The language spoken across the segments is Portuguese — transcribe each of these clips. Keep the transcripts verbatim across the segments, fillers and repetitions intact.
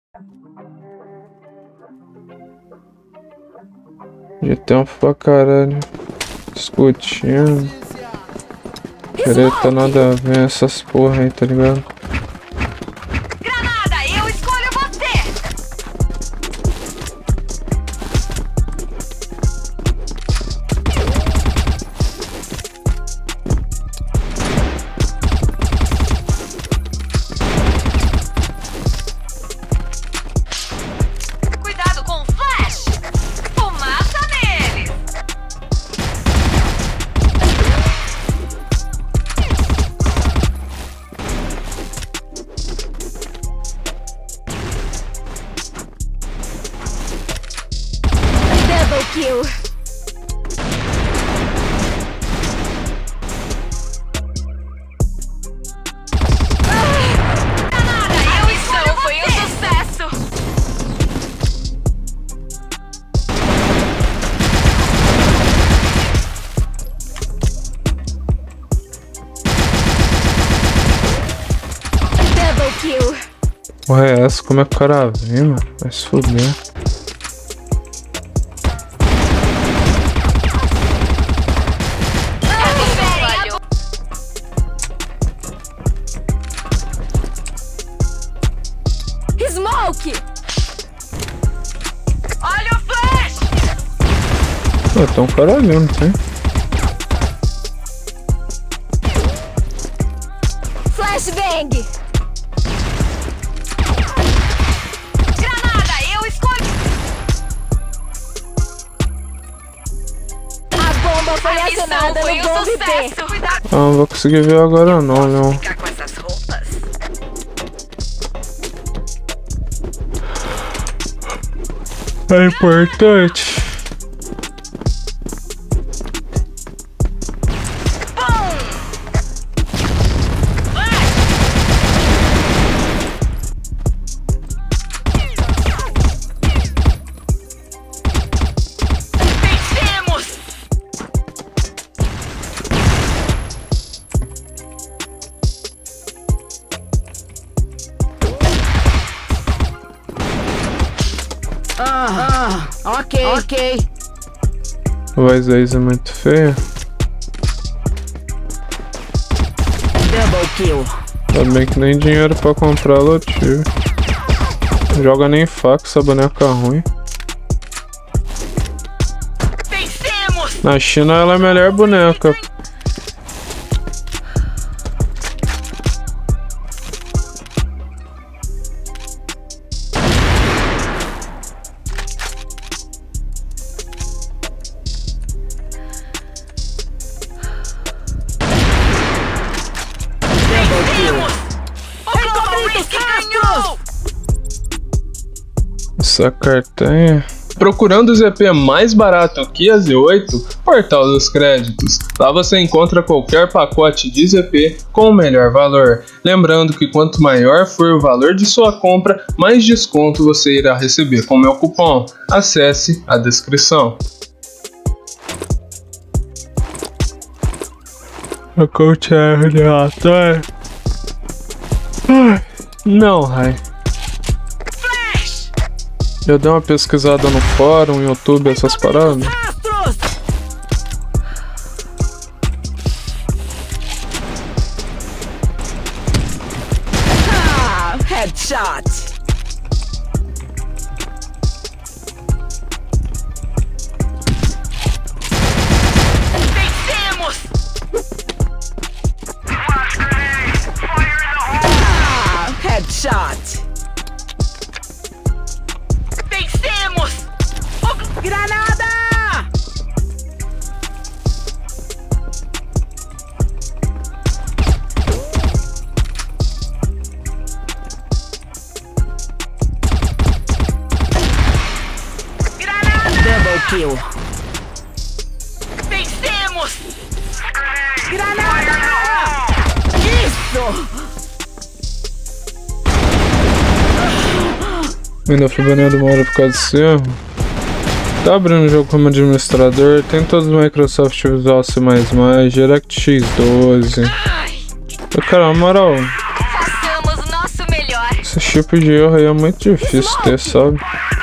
De tempo pra caralho. Discutindo. Treta nada a ver essas porra aí, tá ligado? Granada, eu escolho você! Cuidado com o flash! Fumaça neles! Double kill! A missão foi um sucesso! Double kill! Porra, é essa? Como é que o cara vem, mano? Vai se fuder. Smoke! Olha o flash! Pô, tem um cara olhando, tem? Flashbang! Granada, eu escolhi! A bomba foi acionada no bombe B! Cuidado! Ah, não vou conseguir ver agora não, não. Ficar com essas roupas. É importante. Ah, ok, ok. A voz da Isa é muito feia. Double kill. Ainda bem que nem dinheiro pra comprar ela eu tive. Joga nem faca, essa boneca ruim. Vencemos! Na China ela é a melhor boneca. Essa cartanha. Procurando o Z P mais barato que a Z oito? Portal dos Créditos. Lá você encontra qualquer pacote de Z P com o melhor valor. Lembrando que quanto maior for o valor de sua compra, mais desconto você irá receber com meu cupom. Acesse a descrição. A coach é relatório. Não, Rai. Eu dei uma pesquisada no fórum, YouTube, essas paradas. Ah, headshot. Vencemos. Ah, headshot. Granada! Granada! Double kill. Vencemos! Granada! Isso! Ainda fui banido uma hora por causa desse erro. Tá abrindo o jogo como administrador, tem todos os Microsoft Visual C mais mais, DirectX doze. Eu, cara, na moral, façamos o nosso melhor. Esse tipo de erro aí é muito difícil ter, sabe?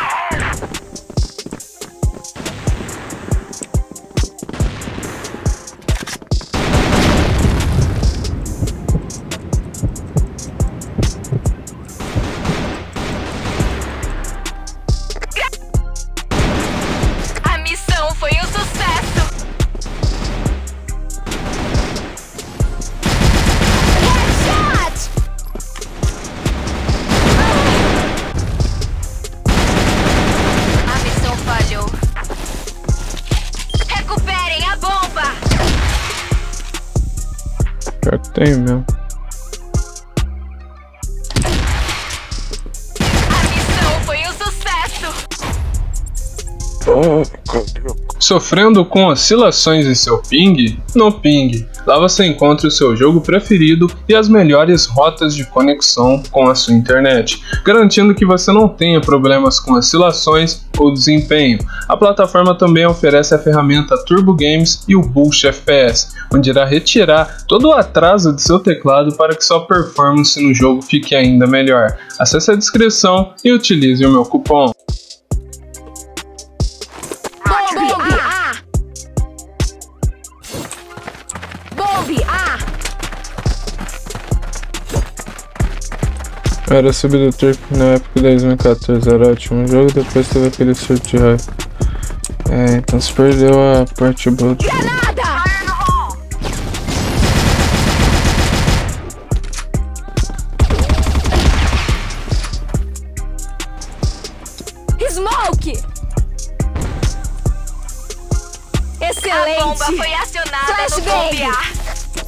A missão foi um sucesso. Headshot! A missão falhou. Recuperem a bomba. Pior que tem mesmo. A missão foi um sucesso. Oh, cadê? Sofrendo com oscilações em seu ping? No Ping. Lá você encontra o seu jogo preferido e as melhores rotas de conexão com a sua internet, garantindo que você não tenha problemas com oscilações ou desempenho. A plataforma também oferece a ferramenta Turbo Games e o Boost F P S, onde irá retirar todo o atraso de seu teclado para que sua performance no jogo fique ainda melhor. Acesse a descrição e utilize o meu cupom. Bombe A! Bombe A! Era subido do Turk na época de dois mil e quatorze, era ótimo jogo, depois teve aquele surto de raiva. É, então se perdeu a parte boa do jogo. Granada! Smoke! Excelente! A bomba foi acionada no bombe A.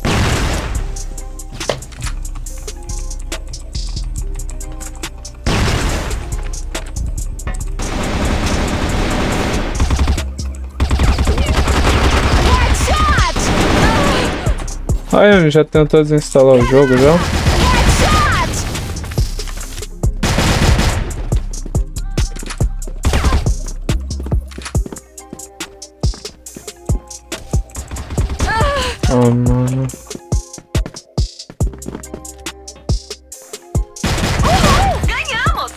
Aí, já tentou desinstalar o jogo já? Headshot! Oh, mano. Uhul! Ganhamos!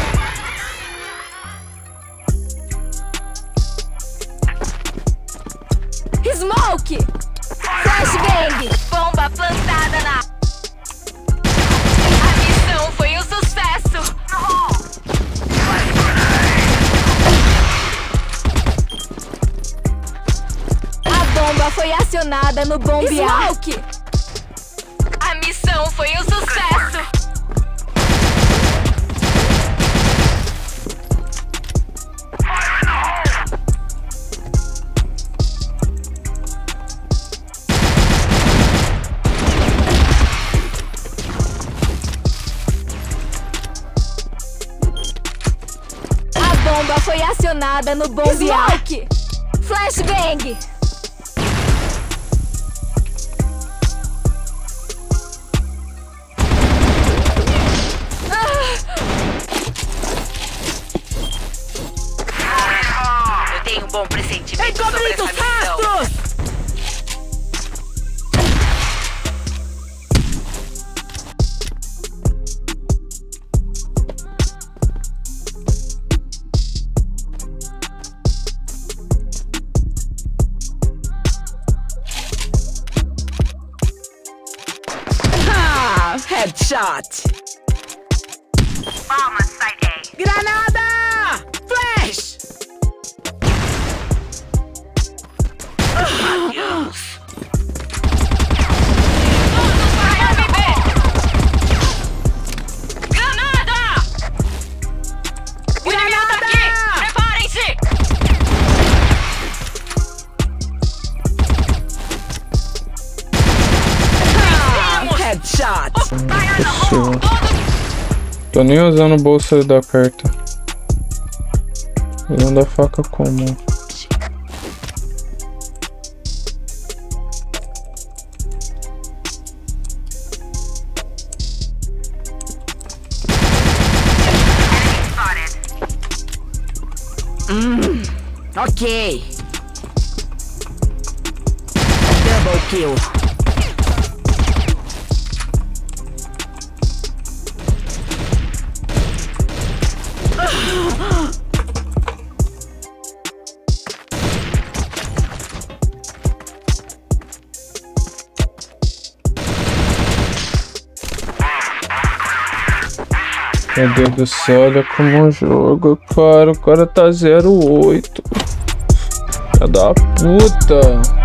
Smoke! Flashbang! Bomba plantada na... A missão foi um sucesso! A bomba foi acionada no bombe A. Smoke! A missão foi um sucesso! A bomba foi acionada no bombe A. Smoke! Flashbang! Eu tenho um bom pressentimento sobre essa missão. Ah, headshot. Bomba site A. Granada! Flash! Adeus. Todos para B. Granada! Inimigo tá aqui! Preparem-se! Ah, headshot. Fire no hole! Todos... Tô nem usando o bolso da carta. Usando a faca comum. Hum, ok. Double kill. Meu Deus do céu, olha como joga, cara. O cara tá zero oito. Filha da puta.